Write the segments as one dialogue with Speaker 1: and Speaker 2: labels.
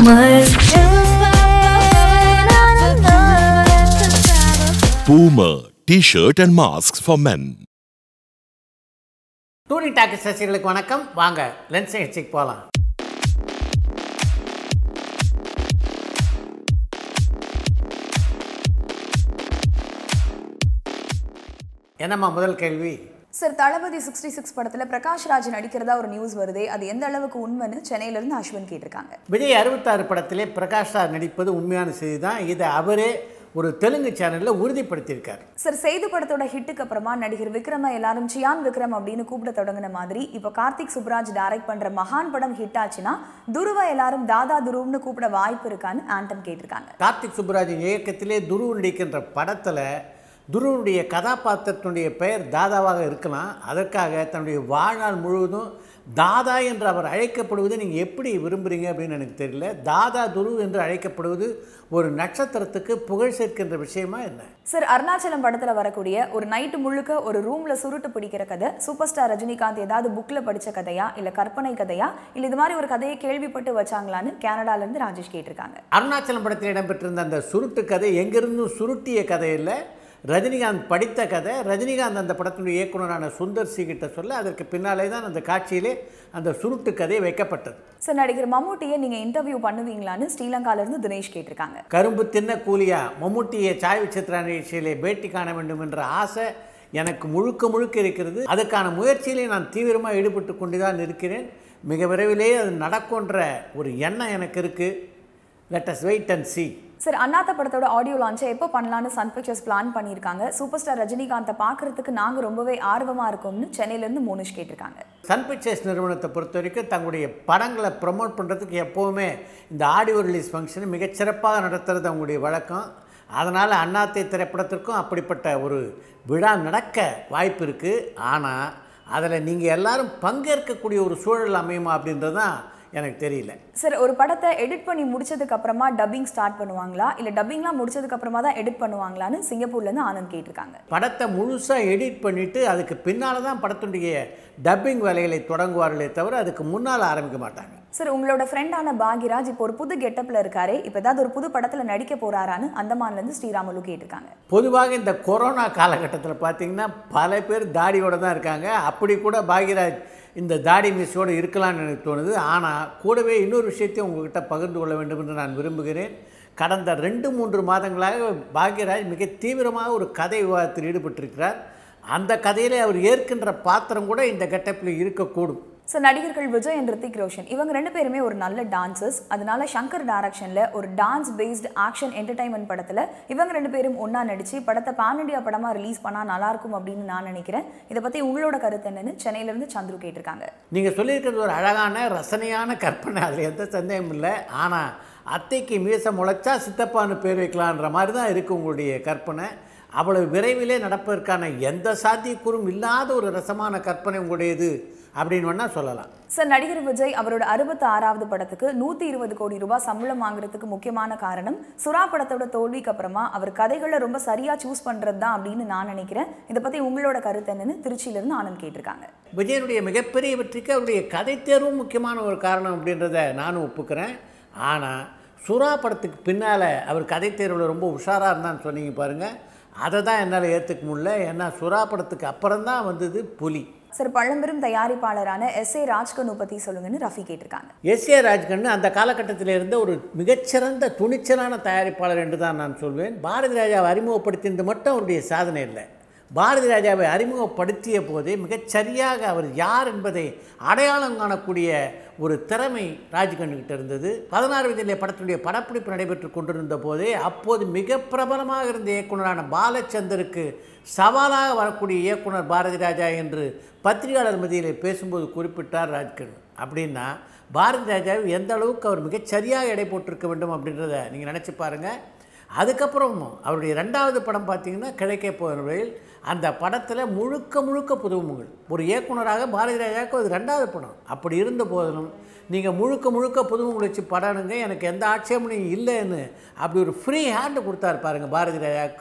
Speaker 1: Boomer T-shirt and masks for men.
Speaker 2: Touring talkies ரசிகர்களுக்கு வணக்கம். வாங்க லென்ஸ் நிகழ்ச்சிக்கு போகலாம். என்னம்மா முதல் கேள்வி?
Speaker 3: சார், தளபதி 66 படத்தில் பிரகாஷ் ராஜ் நடிக்கிறதா ஒரு நியூஸ் வருதே, அது எந்த அளவுக்கு உண்மைன்னு சென்னையிலிருந்து அஸ்வின் கேட்டிருக்காங்க.
Speaker 2: விஜய் 66 படத்திலே பிரகாஷ் ராஜ் நடிப்பது உண்மையான செய்தி தான். இதை அவரே ஒரு தெலுங்கு சேனலில் உறுதிப்படுத்தியிருக்கார்.
Speaker 3: சார், செய்து படத்தோட ஹிட்டுக்கு அப்புறமா நடிகர் விக்ரம எல்லாரும் சியான் விக்ரம் அப்படின்னு கூப்பிட தொடங்கின மாதிரி இப்போ கார்த்திக் சுப்ராஜ் டைரக்ட் பண்ற மகான் படம் ஹிட் ஆச்சுன்னா துருவ எல்லாரும் தாதா துருவ்னு கூப்பிட வாய்ப்பு இருக்கான்னு ஆண்டன் கேட்டிருக்காங்க.
Speaker 2: கார்த்திக் சுப்ராஜின் இயக்கத்திலே துருவ் நடிக்கின்ற படத்தில் துருவனுடைய கதாபாத்திரத்தினுடைய பெயர் தாதாவாக இருக்கலாம். அதற்காக தன்னுடைய வாழ்நாள் முழுவதும் தாதா என்று அவர் அழைக்கப்படுவதை நீங்கள் எப்படி விரும்புகிறீங்க அப்படின்னு எனக்கு தெரியல. தாதா துருவ் என்று அழைக்கப்படுவது ஒரு நட்சத்திரத்துக்கு புகழ் சேர்க்கின்ற விஷயமா என்ன?
Speaker 3: சார், அருணாச்சலம் படத்தில் வரக்கூடிய ஒரு நைட்டு முழுக்க ஒரு ரூமில் சுருட்டு பிடிக்கிற கதை சூப்பர் ஸ்டார் ரஜினிகாந்த் ஏதாவது புக்கில் படித்த கதையா இல்லை கற்பனை கதையா இல்லை இது மாதிரி ஒரு கதையை கேள்விப்பட்டு வச்சாங்களான்னு கனடாலேருந்து ராஜேஷ் கேட்டிருக்காங்க.
Speaker 2: அருணாச்சலம் படத்தில் இடம்பெற்றிருந்த அந்த சுருட்டு கதை எங்கிருந்தும் சுருட்டிய கதை இல்லை, ரஜினிகாந்த் படித்த கதை. ரஜினிகாந்த் அந்த படத்தினுடைய இயக்குனரான சுந்தர் சி கிட்ட சொல்ல அதற்கு பின்னாலே தான் அந்த காட்சியிலே அந்த சுருட்டு கதை வைக்கப்பட்டது.
Speaker 3: சார், நடிகர் மம்முட்டியை நீங்கள் இன்டர்வியூ பண்ணுவீங்களான்னு ஸ்ரீலங்காவிலிருந்து தினேஷ் கேட்டிருக்காங்க.
Speaker 2: கரும்பு தின்ன கூலியா மம்முட்டியை சாய் விசித்ரா நிகழ்ச்சியிலே பேட்டி காண வேண்டும் என்ற ஆசை எனக்கு முழுக்க இருக்கிறது. அதுக்கான முயற்சியிலே நான் தீவிரமாக ஈடுபட்டு கொண்டு தான் இருக்கிறேன். மிக விரைவிலேயே அது நடக்கும்ன்ற ஒரு எண்ணம் எனக்கு இருக்குது. Let us wait and see.
Speaker 3: Sir, Annaatthe படத்தோட ஆடியோ லான்ச்சை எப்போ பண்ணலான்னு சன் பிக்சர்ஸ் பிளான் பண்ணியிருக்காங்க. சூப்பர் ஸ்டார் ரஜினிகாந்தை பார்க்கறதுக்கு நாங்கள் ரொம்பவே ஆர்வமாக இருக்கோம்னு சென்னையிலேருந்து மோனிஷ் கேட்டிருக்காங்க.
Speaker 2: சன் பிக்சர்ஸ் நிறுவனத்தை பொறுத்த வரைக்கும் தங்களுடைய படங்களை ப்ரமோட் பண்ணுறதுக்கு எப்போவுமே இந்த ஆடியோ ரிலீஸ் ஃபங்க்ஷனை மிகச்சிறப்பாக நடத்துறது அவங்களுடைய வழக்கம். அதனால் அண்ணாத்தை திரைப்படத்திற்கும் அப்படிப்பட்ட ஒரு விழா நடக்க வாய்ப்பு இருக்குது. ஆனால் அதில் நீங்கள் எல்லாரும் பங்கேற்கக்கூடிய ஒரு சூழல் அமையுமா அப்படின்றது தான் எனக்கு தெரியல.
Speaker 3: சார், ஒரு படத்தை எடிட் பண்ணி முடிச்சதுக்கு அப்புறமா டப்பிங் ஸ்டார்ட் பண்ணுவாங்களா இல்லை டப்பிங்லாம் முடிச்சதுக்கு அப்புறமா தான் எடிட் பண்ணுவாங்களான்னு சிங்கப்பூர்லேருந்து ஆனந்த் கேட்டிருக்காங்க.
Speaker 2: படத்தை முழுசாக எடிட் பண்ணிவிட்டு அதுக்கு பின்னால் தான் படத்துடைய டப்பிங் வேலைகளை தொடங்குவார்களே தவிர அதுக்கு முன்னால் ஆரம்பிக்க மாட்டாங்க.
Speaker 3: சார், உங்களோட ஃப்ரெண்டான பாக்யராஜ் இப்போ ஒரு புது கெட்டப்பில் இருக்காரு, இப்போ ஏதாவது ஒரு புது படத்தில் நடிக்க போகிறாரான்னு அந்தமான்லேருந்து ஸ்ரீராமலு கேட்டிருக்காங்க.
Speaker 2: பொதுவாக இந்த கொரோனா காலகட்டத்தில் பார்த்திங்கன்னா பல பேர் தாடியோடு தான் இருக்காங்க. அப்படி கூட பாக்யராஜ் இந்த தாடி மிஸ்ஸோடு இருக்கலாம்னு எனக்கு தோணுது. ஆனால் கூடவே இன்னொரு விஷயத்தையும் உங்கள்கிட்ட பகிர்ந்து கொள்ள வேண்டும் என்று நான் விரும்புகிறேன். கடந்த 2-3 மாதங்களாக பாக்யராஜ் மிக தீவிரமாக ஒரு கதை விவாதத்தில் ஈடுபட்டிருக்கிறார். அந்த கதையிலே அவர் ஏற்கின்ற பாத்திரம் கூட இந்த கெட்டப்பில் இருக்கக்கூடும்.
Speaker 3: சார், நடிகர்கள் விஜய் அண்ட் ரித்திக் ரோஷன் இவங்க 2 பேருமே ஒரு நல்ல டான்சர்ஸ். அதனால சங்கர் டைரக்ஷனில் ஒரு டான்ஸ் பேஸ்டு ஆக்ஷன் என்டர்டைன்மெண்ட் படத்தில் இவங்க 2 பேரும் ஒன்றா நடித்து படத்தை பேன் இண்டியா படமாக ரிலீஸ் பண்ணால் நல்லாயிருக்கும் அப்படின்னு நான் நினைக்கிறேன். இதை பற்றி உங்களோட கருத்து என்னன்னு சென்னையிலேருந்து சந்துரு கேட்டிருக்காங்க.
Speaker 2: நீங்கள் சொல்லியிருக்கிறது ஒரு அழகான ரசனையான கற்பனை, அதில் எந்த சந்தேகமும் இல்லை. ஆனால் அத்தைக்கு மீசை முளைச்சா சித்தப்பான்னு பேர் வைக்கலான்ற மாதிரி தான் இருக்குது உங்களுடைய கற்பனை. அவ்வளவு விரைவிலே நடப்பதற்கான எந்த சாத்தியக்கூறும் இல்லாத ஒரு ரசமான கற்பனை உங்களுடையது அப்படின்னு வேணால் சொல்லலாம்.
Speaker 3: சார், நடிகர் விஜய் அவரோட 66வது படத்துக்கு 120 கோடி ரூபாய் சம்பளம் வாங்குறதுக்கு முக்கியமான காரணம் சுறா படத்தோட தோல்விக்கு அப்புறமா அவர் கதைகளை ரொம்ப சரியாக சூஸ் பண்ணுறது தான் அப்படின்னு நான் நினைக்கிறேன். இதை பற்றி உங்களோட கருத்து என்னன்னு திருச்சியிலிருந்து ஆனந்த் கேட்டிருக்காங்க.
Speaker 2: விஜயனுடைய மிகப்பெரிய வெற்றிக்கு அவருடைய கதை தேர்வும் முக்கியமான ஒரு காரணம் அப்படின்றத நானும் ஒப்புக்கிறேன். ஆனால் சுறா படத்துக்கு பின்னால் அவர் கதை தேர்வில் ரொம்ப உஷாராக இருந்தான்னு சொன்னீங்க பாருங்கள், அதை தான் என்னால் ஏற்றுக்க முடியல. ஏன்னா சுறா படத்துக்கு அப்புறம்தான் வந்தது புலி.
Speaker 3: சார், பழம்பெரும் தயாரிப்பாளரான S.A. ராஜ்கண்ணு பற்றி சொல்லுங்கன்னு ரஃபி கேட்டிருக்காங்க.
Speaker 2: S.A. ராஜ்கண்ணு அந்த காலகட்டத்தில் இருந்த ஒரு மிகச்சிறந்த துணிச்சலான தயாரிப்பாளர் என்று தான் நான் சொல்வேன். பாரதி ராஜாவை அறிமுகப்படுத்தினது மட்டும் அவருடைய சாதனை இல்லை. பாரதி ராஜாவை அறிமுகப்படுத்திய போதே மிகச்சரியாக அவர் யார் என்பதை அடையாளம் காணக்கூடிய ஒரு திறமை ராஜ்கண்ணுக்கிட்ட இருந்தது. 16 வயதிலே படத்துடைய படப்பிடிப்பு நடைபெற்று கொண்டிருந்த போதே அப்போது மிக பிரபலமாக இருந்த இயக்குனரான பாலச்சந்தருக்கு சவாலாக வரக்கூடிய இயக்குனர் பாரதி ராஜா என்று பத்திரிகையாளர் மத்தியிலே பேசும்போது குறிப்பிட்டார் ராஜ்கண்ணு. அப்படின்னா பாரதி ராஜாவை எந்த அளவுக்கு அவர் மிகச்சரியாக எடை போட்டிருக்க வேண்டும் அப்படின்றத நீங்கள் நினச்சி பாருங்கள். அதுக்கப்புறம் அவருடைய 2வது படம் பார்த்திங்கன்னா கிழக்கே போகிற வழியில், அந்த படத்தில் முழுக்க புதுமுகங்கள். ஒரு இயக்குனராக பாரதி ராஜாவுக்கு அது 2வது படம். அப்படி இருந்த போதிலும் நீங்கள் முழுக்க புதுமுகங்கள் வச்சு படணுங்க, எனக்கு எந்த ஆட்சேபனையும் இல்லைன்னு அப்படி ஒரு ஃப்ரீ ஹேண்டு கொடுத்தாரு பாருங்கள் பாரதி ராஜாவுக்கு.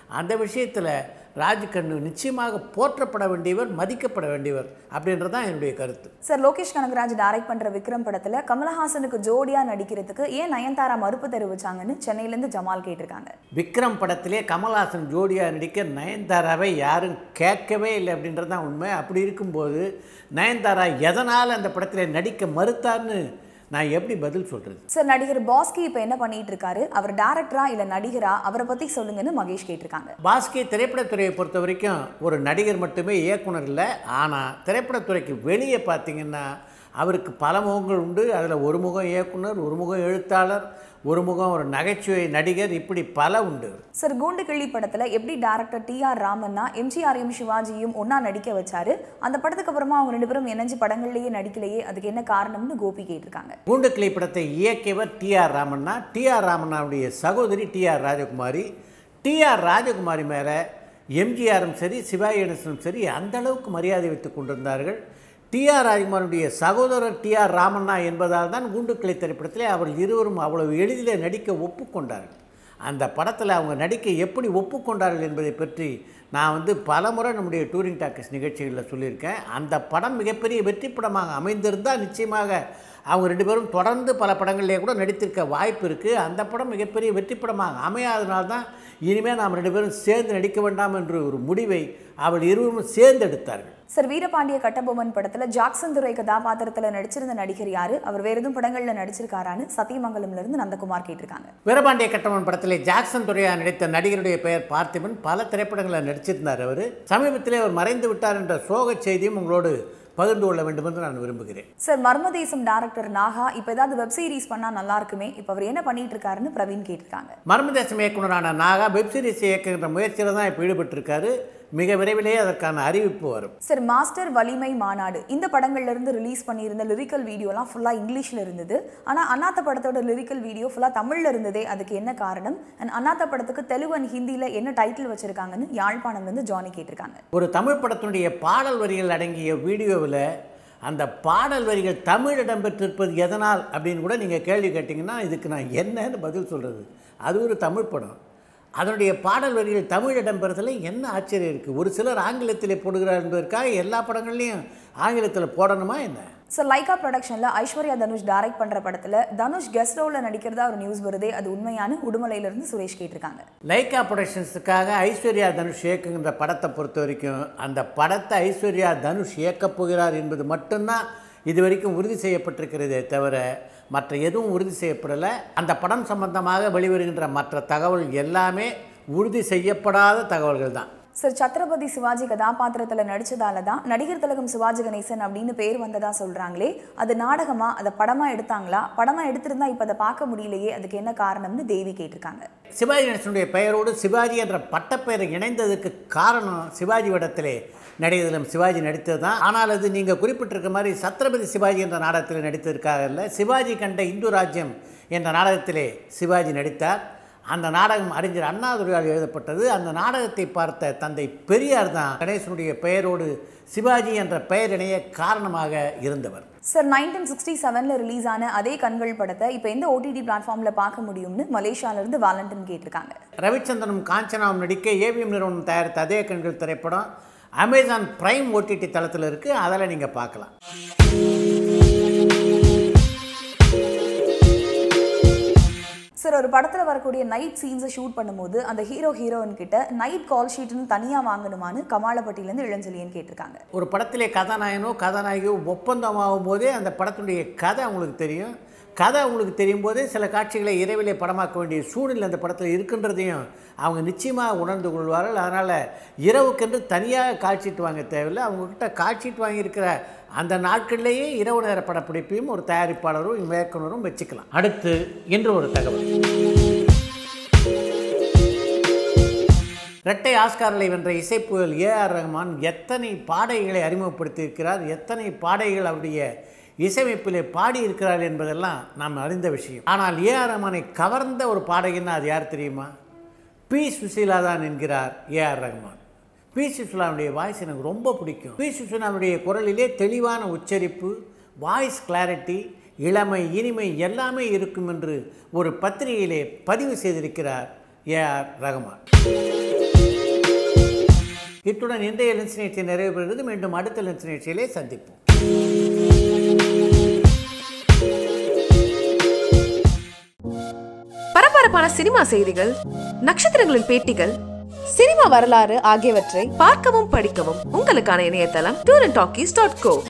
Speaker 2: அந்த விஷயத்தில் ராஜ்கண்ணு நிச்சயமாக போற்றப்பட வேண்டியவர், மதிக்கப்பட வேண்டியவர் அப்படின்றது தான் என்னுடைய கருத்து.
Speaker 3: சார், லோகேஷ் கனகராஜ் டைரக்ட் பண்ணுற விக்ரம் படத்தில் கமலஹாசனுக்கு ஜோடியாக நடிக்கிறதுக்கு ஏன் நயன்தாரா மறுப்பு தெரிவிச்சாங்கன்னு சென்னையிலேருந்து ஜமால் கேட்டிருக்காங்க.
Speaker 2: விக்ரம் படத்திலே கமலஹாசன் ஜோடியாக நடிக்க நயன்தாராவை யாரும் கேட்கவே இல்லை அப்படின்றது தான் உண்மை. அப்படி இருக்கும்போது நயன்தாரா எதனால் அந்த படத்தில் நடிக்க மறுத்தார்னு நான் எப்படி பதில் சொல்கிறது?
Speaker 3: சார், நடிகர் பாஸ்கி இப்போ என்ன பண்ணிட்டு இருக்காரு? அவர் டேரக்டரா இல்லை நடிகரா? அவரை பற்றி சொல்லுங்கன்னு மகேஷ் கேட்டிருக்காங்க.
Speaker 2: பாஸ்கி திரைப்படத்துறையை பொறுத்த வரைக்கும் ஒரு நடிகர் மட்டுமே, இயக்குனர் இல்லை. ஆனால் திரைப்படத்துறைக்கு வெளியே பார்த்தீங்கன்னா அவருக்கு பல முகங்கள் உண்டு. அதில் ஒரு முகம் இயக்குனர், ஒரு முகம் எழுத்தாளர், ஒரு முகம் ஒரு நகைச்சுவை நடிகர், இப்படி பல உண்டு.
Speaker 3: சார், கூண்டு கிள்ளி படத்தில் எப்படி டேரக்டர் டிஆர் ராமன்னா எம்ஜிஆரையும் சிவாஜியும் ஒன்றா நடிக்க வச்சாரு? அந்த படத்துக்கு அப்புறமா அவங்க 2 பேரும் இணைஞ்சு படங்கள்லேயே நடிக்கலையே, அதுக்கு என்ன காரணம்னு கோபி கேட்டிருக்காங்க.
Speaker 2: கூண்டு கிள்ளி படத்தை இயக்கியவர் டிஆர் ராமன்னா. டிஆர் ராமன்னாவுடைய சகோதரி டிஆர் ராஜகுமாரி. டிஆர் ராஜகுமாரி மேலே எம்ஜிஆரும் சரி, சிவாஜி கணேசனும் சரி அந்த அளவுக்கு மரியாதை வைத்துக் கொண்டிருந்தார்கள். டிஆர் ராஜகுமாருடைய சகோதரர் டிஆர் ராமண்ணா என்பதால் தான் கூண்டுக்கிளை திரைப்படத்திலே அவர்கள் இருவரும் அவ்வளவு எளிதில் நடிக்க ஒப்புக்கொண்டார்கள். அந்த படத்தில் அவங்க நடிக்க எப்படி ஒப்புக்கொண்டார்கள் என்பதை பற்றி நான் பல முறை நம்முடைய டூரிங் டாக்கீஸ் நிகழ்ச்சிகளில் சொல்லியிருக்கேன். அந்த படம் மிகப்பெரிய வெற்றி படமாக அமைந்திருந்தால் நிச்சயமாக அவங்க 2 பேரும் தொடர்ந்து பல படங்களிலே கூட நடித்திருக்க வாய்ப்பு இருக்குது. அந்த படம் மிகப்பெரிய வெற்றி படமாக அமையாதனால்தான் இனிமேல் நாம் 2 பேரும் சேர்ந்து நடிக்க வேண்டாம் என்று ஒரு முடிவை அவள் இருவரும் சேர்ந்து எடுத்தார்கள்.
Speaker 3: சார், வீரபாண்டிய கட்டபொம்மன் படத்தில் ஜாக்சன் துரை கதாபாத்திரத்தில் நடிச்சிருந்த நடிகர் யாரு? அவர் வேறு எதுவும் படங்களில் நடிச்சிருக்காரான்னு சத்தியமங்கலம்லேருந்து நந்தகுமார் கேட்டிருக்காங்க.
Speaker 2: வீரபாண்டிய கட்டபொம்மன் படத்தில் ஜாக்சன் துரையா நடித்த நடிகருடைய பெயர் பார்த்திபன். பல திரைப்படங்களில் நடிச்சிருந்தார். அவர் சமீபத்திலே அவர் மறைந்து விட்டார் என்ற சோக செய்தியும் உங்களோடு பகிர்ந்து கொள்ள வேண்டும் என்று நான் விரும்புகிறேன்.
Speaker 3: சார், மர்மதேசம் டைரக்டர் நாகா இப்போ ஏதாவது வெப் சீரிஸ் பண்ணால் நல்லா இருக்குமே, இப்போ அவர் என்ன பண்ணிட்டு இருக்காருன்னு பிரவீன் கேட்டிருக்காங்க.
Speaker 2: மர்மதேசம் இயக்குனரான நாகா வெப் சீரிஸ் இயக்குகின்ற முயற்சியில் தான் இப்போ ஈடுபட்டிருக்காரு. மிக விரைவிலேயே அதற்கான அறிவிப்பு வரும்.
Speaker 3: சார், மாஸ்டர் வலிமை மாநாடு இந்த படங்கள்ல இருந்து ரிலீஸ் பண்ணியிருந்த லிரிக்கல் வீடியோலாம் ஃபுல்லாக இங்கிலீஷில் இருந்தது. ஆனால் அண்ணாத்த படத்தோட லிரிக்கல் வீடியோ ஃபுல்லாக தமிழில் இருந்ததே, அதுக்கு என்ன காரணம்? அண்ட் அண்ணாத்த படத்துக்கு தெலுங்கு அண்ட் ஹிந்தியில் என்ன டைட்டில் வச்சிருக்காங்கன்னு யாழ்ப்பாணம்லேருந்து ஜானி கேட்டிருக்காங்க.
Speaker 2: ஒரு தமிழ் படத்தினுடைய பாடல் வரிகள் அடங்கிய வீடியோவில் அந்த பாடல் வரிகள் தமிழ் இடம்பெற்றிருப்பது எதனால் அப்படின்னு கூட நீங்கள் கேள்வி கேட்டிங்கன்னா இதுக்கு நான் என்னன்னு பதில் சொல்கிறது. அது ஒரு தமிழ் படம், அதனுடைய பாடல் வரிகள் தமிழ் இடம்பெறதில் என்ன ஆச்சரியம் இருக்குது? ஒரு சிலர் ஆங்கிலத்தில் போடுகிறார் என்பதற்காக எல்லா படங்கள்லையும் ஆங்கிலத்தில் போடணுமா என்ன?
Speaker 3: சார், லைகா ப்ரொடக்ஷனில் ஐஸ்வர்யா தனுஷ் டைரக்ட் பண்ணுற படத்தில் தனுஷ் கெஸ்ட் ரோலில் நடிக்கிறதா ஒரு நியூஸ் வருதே, அது உண்மையான? உடுமலையிலிருந்து சுரேஷ் கேட்டிருக்காங்க.
Speaker 2: லைகா ப்ரொடக்ஷன்ஸுக்காக ஐஸ்வர்யா தனுஷ் இயக்குகின்ற படத்தை பொறுத்த வரைக்கும் அந்த படத்தை ஐஸ்வர்யா தனுஷ் இயக்கப் போகிறார் என்பது மட்டும்தான் இது வரைக்கும் உறுதி செய்யப்பட்டிருக்கிறதே தவிர மற்ற எதுவும் உறுதி செய்யப்படலை. அந்த படம் சம்பந்தமாக வெளிவருகின்ற மற்ற தகவல் எல்லாமே உறுதி செய்யப்படாத தகவல்கள் தான்.
Speaker 3: சார், சத்ரபதி சிவாஜி கதாபாத்திரத்தில் நடித்ததால தான் நடிகர் திலகம் சிவாஜி கணேசன் அப்படின்னு பேர் வந்ததா சொல்கிறாங்களே, அது நாடகமாக, அதை படமாக எடுத்தாங்களா? படமாக எடுத்திருந்தா இப்போ அதை பார்க்க முடியலையே, அதுக்கு என்ன காரணம்னு தேவி கேட்டிருக்காங்க.
Speaker 2: சிவாஜி கணேசனுடைய பெயரோடு சிவாஜி என்ற பட்டப்பெயரை இணைந்ததுக்கு காரணம் சிவாஜி வடத்திலே நடிகர்களும் சிவாஜி நடித்தது தான். ஆனால் அது நீங்கள் குறிப்பிட்டிருக்க மாதிரி சத்ரபதி சிவாஜி என்ற நாடகத்தில் நடித்ததற்காக இல்லை, சிவாஜி கண்ட இந்து ராஜ்யம் என்ற நாடகத்திலே சிவாஜி நடித்தார். அந்த நாடகம் அறிஞர் அண்ணாதுரையால் எழுதப்பட்டது. அந்த நாடகத்தை பார்த்த தந்தை பெரியார் தான் கணேசனுடைய பெயரோடு சிவாஜி என்ற பெயர் இணைய காரணமாக இருந்தவர்.
Speaker 3: சார், 1967 ரிலீஸ் ஆன அதே கண்கள் படத்தை இப்போ எந்த ஓடிடி பிளாட்ஃபார்மில் பார்க்க முடியும்னு மலேசியாவிலிருந்து வாலண்டன் கேட்டிருக்காங்க.
Speaker 2: ரவிச்சந்திரனும் காஞ்சனாவும் நடிக்க ஏவிஎம் நிறுவனம் தயாரித்த அதே கண்கள் திரைப்படம் அமேசான் பிரைம் ஓடிடி தளத்தில் இருக்குது. அதில் நீங்கள் பார்க்கலாம்.
Speaker 3: சார், ஒரு படத்தில் வரக்கூடிய நைட் சீன்ஸை ஷூட் பண்ணும்போது அந்த ஹீரோயின் கிட்ட நைட் கால் ஷீட்னு தனியாக வாங்கணுமான்னு கமாலப்பட்டியிலேருந்து இளஞ்செழியன் கேட்டிருக்காங்க.
Speaker 2: ஒரு படத்திலே கதாநாயகனோ கதாநாயகியோ ஒப்பந்தமாகும் போதே அந்த படத்தினுடைய கதை அவங்களுக்கு தெரியும். கதை அவங்களுக்கு தெரியும் போதே சில காட்சிகளை இரவிலே படமாக்க வேண்டிய சூழ்நிலை அந்த படத்தில் இருக்கின்றதையும் அவங்க நிச்சயமாக உணர்ந்து கொள்வார்கள். அதனால் இரவுக்கென்று தனியாக காட்சிட்டு வாங்க தேவையில்லை. அவங்கக்கிட்ட காட்சிட்டு வாங்கியிருக்கிற அந்த நாட்களிலேயே இரவு நேர படப்பிடிப்பையும் ஒரு தயாரிப்பாளரும் இயக்குனரும் வச்சுக்கலாம். அடுத்து இன்று ஒரு தகவல். இரட்டை ஆஸ்கார்களை வென்ற இசைப்புயல் ஏஆர் ரஹ்மான் எத்தனை பாடல்களை அறிமுகப்படுத்தியிருக்கிறார், எத்தனை பாடல்கள் அவருடைய இசையமைப்பிலே பாடியிருக்கிறார் என்பதெல்லாம் நாம் அறிந்த விஷயம். ஆனால் ஏஆர் ரஹ்மானை கவர்ந்த ஒரு பாடகின்னா அது யார் தெரியுமா? பி சுசீலா தான் என்கிறார் ஏஆர் ரஹ்மான். பி சுசீலாவுடைய வாய்ஸ் எனக்கு ரொம்ப பிடிக்கும். பி சுசீலாவுடைய குரலிலே தெளிவான உச்சரிப்பு, வாய்ஸ் கிளாரிட்டி, இளமை, இனிமை எல்லாமே இருக்கும் என்று ஒரு பத்திரிகையிலே பதிவு செய்திருக்கிறார் ஏஆர் ரஹ்மான். இத்துடன் இன்றைய லென்ஸ் நிகழ்ச்சி நிறைவு பெறுகிறது. மீண்டும் அடுத்த லென்ஸ் நிகழ்ச்சியிலே சந்திப்போம்.
Speaker 4: பரபரப்பான சினிமா செய்திகள், நட்சத்திரங்களின் பேட்டிகள், சினிமா வரலாறு ஆகியவற்றை பார்க்கவும் படிக்கவும் உங்களுக்கான இணையதளம் tourantalkies.co.